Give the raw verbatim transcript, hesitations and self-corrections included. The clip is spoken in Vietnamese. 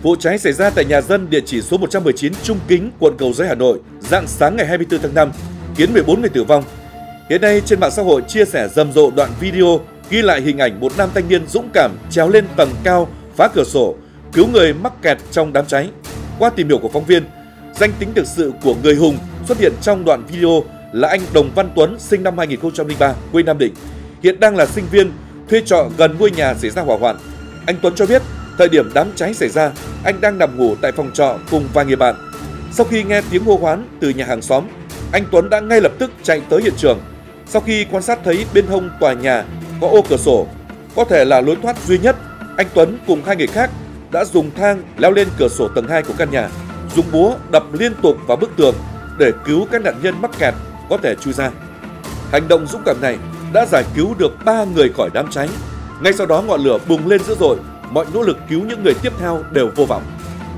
Vụ cháy xảy ra tại nhà dân địa chỉ số một trăm mười chín Trung Kính, quận Cầu Giấy, Hà Nội, rạng sáng ngày hai mươi tư tháng năm, khiến mười bốn người tử vong. Hiện nay trên mạng xã hội chia sẻ rầm rộ đoạn video ghi lại hình ảnh một nam thanh niên dũng cảm trèo lên tầng cao, phá cửa sổ, cứu người mắc kẹt trong đám cháy. Qua tìm hiểu của phóng viên, danh tính thực sự của người hùng xuất hiện trong đoạn video là anh Đồng Văn Tuấn, sinh năm hai nghìn không trăm lẻ ba, quê Nam Định, hiện đang là sinh viên thuê trọ gần ngôi nhà xảy ra hỏa hoạn. Anh Tuấn cho biết, thời điểm đám cháy xảy ra, anh đang nằm ngủ tại phòng trọ cùng vài người bạn. Sau khi nghe tiếng hô hoán từ nhà hàng xóm, anh Tuấn đã ngay lập tức chạy tới hiện trường. Sau khi quan sát thấy bên hông tòa nhà có ô cửa sổ, có thể là lối thoát duy nhất, anh Tuấn cùng hai người khác đã dùng thang leo lên cửa sổ tầng hai của căn nhà, dùng búa đập liên tục vào bức tường để cứu các nạn nhân mắc kẹt có thể chui ra. Hành động dũng cảm này đã giải cứu được ba người khỏi đám cháy. Ngay sau đó ngọn lửa bùng lên dữ dội, mọi nỗ lực cứu những người tiếp theo đều vô vọng.